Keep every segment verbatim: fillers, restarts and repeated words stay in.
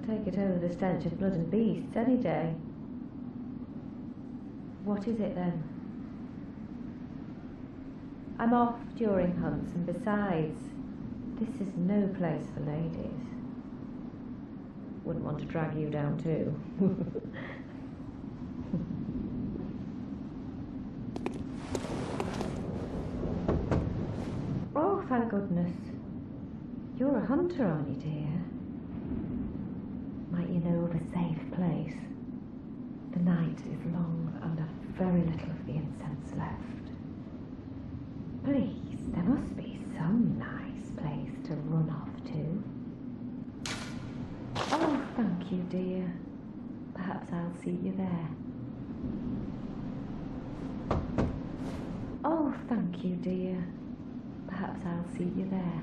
take it over the stench of blood and beasts any day. What is it then? I'm off during hunts, and besides, this is no place for ladies. Wouldn't want to drag you down too. Oh, thank goodness. You're a hunter, aren't you, dear? Might you know of a safe place? The night is long and I've very little of the incense left. Please, there must be some nice place to run off to. Oh, thank you, dear. Perhaps I'll see you there. Oh, thank you, dear. Perhaps I'll see you there.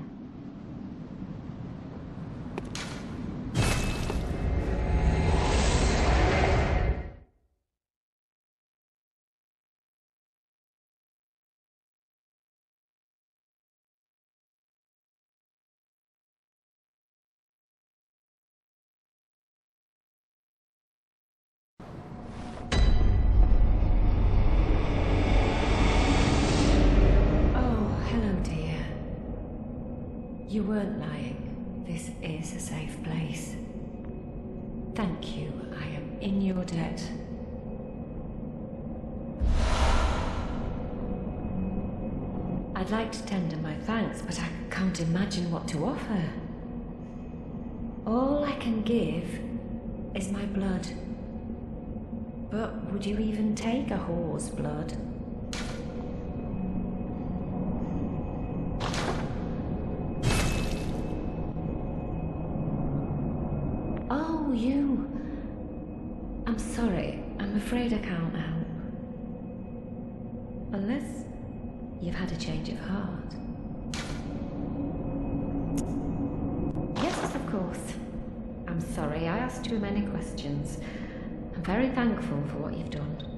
You weren't lying. This is a safe place. Thank you. I am in your debt. I'd like to tender my thanks, but I can't imagine what to offer. All I can give is my blood. But would you even take a whore's blood? Oh, you. I'm sorry. I'm afraid I can't help. Unless you've had a change of heart. Yes, of course. I'm sorry I asked too many questions. I'm very thankful for what you've done.